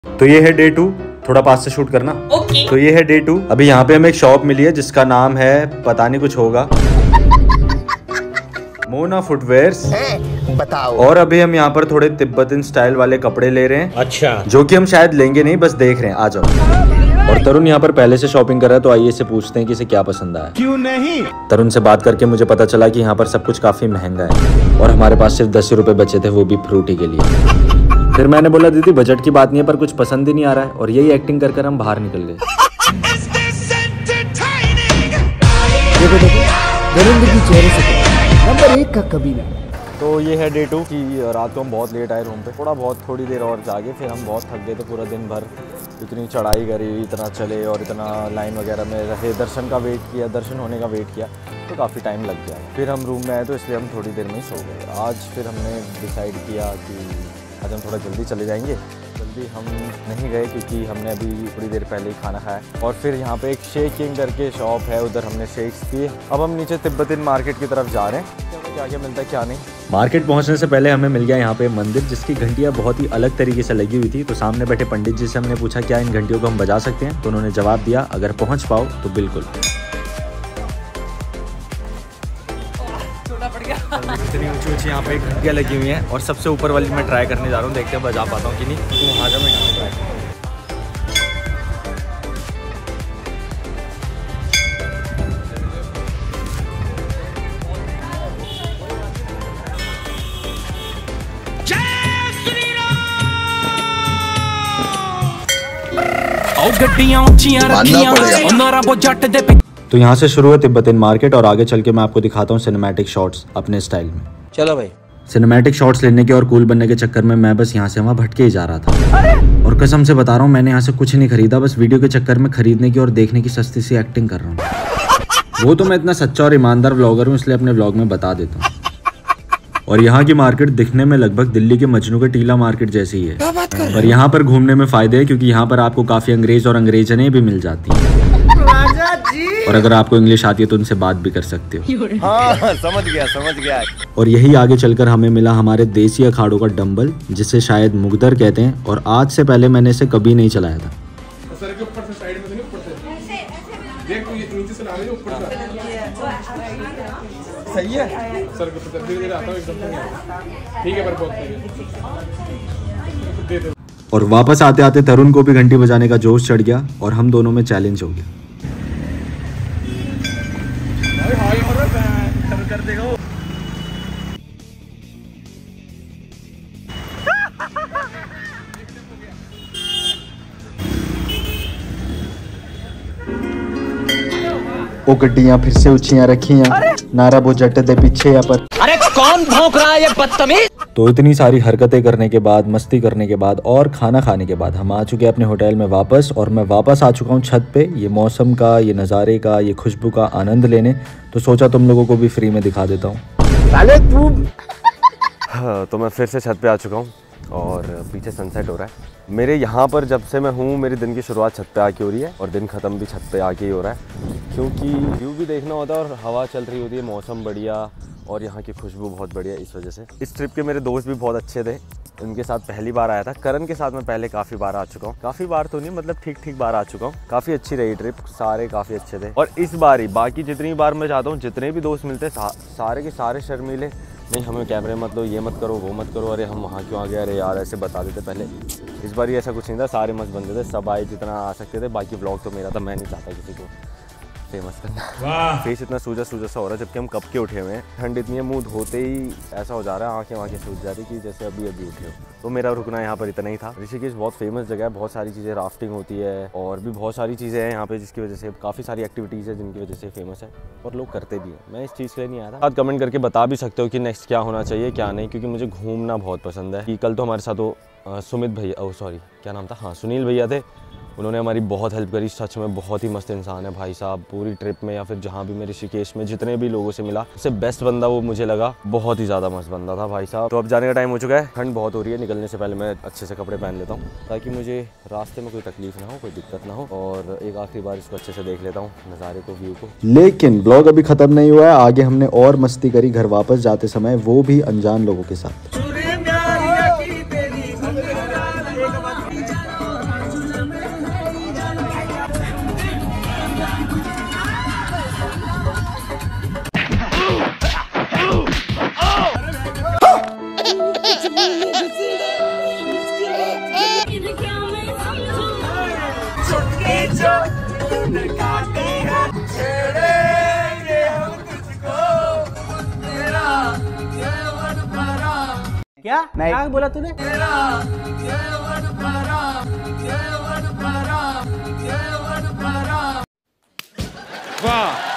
तो ये है डे 2, थोड़ा पास से शूट करना। ओके। तो ये है डे 2। अभी यहाँ पे हमें एक शॉप मिली है जिसका नाम है, पता नहीं कुछ होगा, मोना फुटवेयर्स। बताओ। और अभी हम यहाँ पर थोड़े तिब्बतन स्टाइल वाले कपड़े ले रहे हैं। अच्छा। जो कि हम शायद लेंगे नहीं, बस देख रहे हैं। आ जाओ। और तरुण यहाँ पर पहले से शॉपिंग कर रहा है, तो आइए इससे पूछते हैं कि इसे क्या पसंद आया। क्यों नहीं? तरुण से बात करके मुझे पता चला कि यहाँ पर सब कुछ काफी महंगा है और हमारे पास सिर्फ 10 रुपए बचे थे, वो भी फ्रूटी के लिए। फिर मैंने बोला दीदी बजट की बात नहीं है, पर कुछ पसंद ही नहीं आ रहा है, और यही एक्टिंग कर कर हम बाहर निकल गए। देखो नरेंद्र की चेहरे से नंबर 1 का कबीला। तो ये है डे 2 की रात को हम बहुत लेट आए रूम पे, थोड़ी देर और जागे, फिर हम बहुत थक गए थे। पूरा दिन भर इतनी चढ़ाई करी, इतना चले और इतना लाइन वगैरह में रहे, दर्शन का वेट किया, दर्शन होने का वेट किया, तो काफ़ी टाइम लग गया। फिर हम रूम में आए तो इसलिए हम थोड़ी देर में ही सो गए। आज फिर हमने डिसाइड किया कि आज हम थोड़ा जल्दी चले जाएंगे। जल्दी हम नहीं गए क्योंकि हमने अभी थोड़ी देर पहले ही खाना खाया, और फिर यहाँ पे एक शेक किंग करके शॉप है, उधर हमने शेक्स पिए। अब हम नीचे तिब्बतन मार्केट की तरफ जा रहे हैं, क्या क्या मिलता है क्या नहीं। मार्केट पहुंचने से पहले हमें मिल गया यहाँ पे मंदिर, जिसकी घंटियाँ बहुत ही अलग तरीके से लगी हुई थी। तो सामने बैठे पंडित जी से हमने पूछा क्या इन घंटियों को हम बजा सकते हैं, तो उन्होंने जवाब दिया अगर पहुँच पाओ तो बिल्कुल। इतनी ऊंची ऊंची यहाँ पे घंटियाँ लगी हुई हैं, और सबसे ऊपर वाली मैं ट्राई करने जा रहा हूँ, देखते हैं बजा पाता हूँ कि नहीं। तो वहाँ जा मैं यहाँ ट्राई करूँ। तो यहाँ से शुरू है तिब्बतन मार्केट, और आगे चल के मैं आपको दिखाता हूँ सिनेमैटिक शॉट्स अपने स्टाइल में। चलो भाई। सिनेमैटिक शॉट्स लेने के और कूल बनने के चक्कर में मैं बस यहाँ से वहाँ भटके ही जा रहा था। और कसम से बता रहा हूँ मैंने यहाँ से कुछ नहीं खरीदा, बस वीडियो के चक्कर में खरीदने की और देखने की सस्ती सी एक्टिंग कर रहा हूँ। वो तो मैं इतना सच्चा और ईमानदार व्लॉगर हूँ, इसलिए अपने व्लॉग में बता देता हूँ। और यहाँ की मार्केट दिखने में लगभग दिल्ली के मजनू के टीला मार्केट जैसी ही है, पर यहाँ पर घूमने में फायदे है क्योंकि यहाँ पर आपको काफी अंग्रेज और अंग्रेजने भी मिल जाती है, और अगर आपको इंग्लिश आती है तो उनसे बात भी कर सकते हो। हाँ, समझ गया। और यही आगे चलकर हमें मिला हमारे देसी अखाड़ों का डंबल, जिसे शायद मुगदर कहते हैं, और आज से पहले मैंने इसे कभी नहीं चलाया था। सर के ऊपर से साइड में से नहीं, ऊपर से देख, तो ये नीचे से ला रही है ऊपर से। सही है सर के ऊपर धीरे धीरे आता हूँ, एकदम नहीं आता। ठीक है, पर बहुत ठीक है। और वापस आते आते तरुण को भी घंटी बजाने का जोश चढ़ गया, और हम दोनों में चैलेंज हो गया। कर देगा वो। वो गड्डियां फिर से उचियां रखियां, नारा वो जट दे पीछे या पर। अरे कौन भौंक रहा है ये बदतमीज? तो इतनी सारी हरकतें करने के बाद, मस्ती करने के बाद और खाना खाने के बाद हम आ चुके हैं अपने होटल में वापस, और मैं वापस आ चुका हूँ छत पे, ये मौसम का, ये नज़ारे का, ये खुशबू का आनंद लेने। तो सोचा तुम लोगों को भी फ्री में दिखा देता हूँ। हाँ, तो मैं फिर से छत पे आ चुका हूँ और पीछे सनसेट हो रहा है। मेरे यहाँ पर जब से मैं हूँ, मेरे दिन की शुरुआत छत पे आके हो रही है और दिन ख़त्म भी छत पे आके ही हो रहा है, क्योंकि व्यू भी देखना होता है और हवा चल रही होती है, मौसम बढ़िया और यहाँ की खुशबू बहुत बढ़िया। इस वजह से इस ट्रिप के मेरे दोस्त भी बहुत अच्छे थे, उनके साथ पहली बार आया था। करण के साथ मैं पहले काफ़ी बार आ चुका हूँ, काफ़ी बार तो नहीं, मतलब ठीक बार आ चुका हूँ। काफ़ी अच्छी रही ट्रिप, सारे काफ़ी अच्छे थे। और इस बार ही बाकी जितनी बार मैं चाहता हूँ, जितने भी दोस्त मिलते हैं सारे के सारे शर्मीले, नहीं हमें कैमरे मत लो, ये मत करो, वो मत करो, अरे हम वहाँ क्यों आ गए, अरे यार ऐसे बता देते पहले। इस बार ही ऐसा कुछ नहीं था, सारे मस्त बनते थे, सब आए जितना आ सकते थे। बाकी ब्लॉग तो मेरा था, मैं नहीं चाहता किसी को फेमस करना। फेस इतना सूजा सा हो रहा है, जबकि हम कब के उठे हुए हैं। ठंड इतनी है, मुंह धोते ही ऐसा हो जा रहा है, आंखें सूज जा रही कि जैसे अभी उठे हो। तो मेरा रुकना यहाँ पर इतना ही था। ऋषिकेश बहुत फेमस जगह है, बहुत सारी चीज़ें, राफ्टिंग होती है और भी बहुत सारी चीज़ें हैं यहाँ पे, जिसकी वजह से काफ़ी सारी एक्टिविटीज़ है जिनकी वजह से फेमस है और लोग करते भी हैं। मैं इस चीज़ के लिए नहीं आया था। आप कमेंट करके बता भी सकते हो कि नेक्स्ट क्या होना चाहिए क्या नहीं, क्योंकि मुझे घूमना बहुत पसंद है। कि कल तो हमारे साथ वो सुमित भैया, सॉरी क्या नाम था, हाँ सुनील भैया थे, उन्होंने हमारी बहुत हेल्प करी। सच में बहुत ही मस्त इंसान है भाई साहब। पूरी ट्रिप में या फिर जहाँ भी मैं ऋषिकेश में जितने भी लोगों से मिला, सबसे बेस्ट बंदा वो मुझे लगा, बहुत ही ज़्यादा मस्त बंदा था भाई साहब। तो अब जाने का टाइम हो चुका है, ठंड बहुत हो रही है, निकलने से पहले मैं अच्छे से कपड़े पहन लेता हूँ ताकि मुझे रास्ते में कोई तकलीफ ना हो, कोई दिक्कत ना हो, और एक आखिरी बार इसको अच्छे से देख लेता हूँ, नज़ारे को, व्यू को। लेकिन ब्लॉग अभी ख़त्म नहीं हुआ है, आगे हमने और मस्ती करी घर वापस जाते समय, वो भी अनजान लोगों के साथ। क्या नहीं। क्या बोला तूने? वाह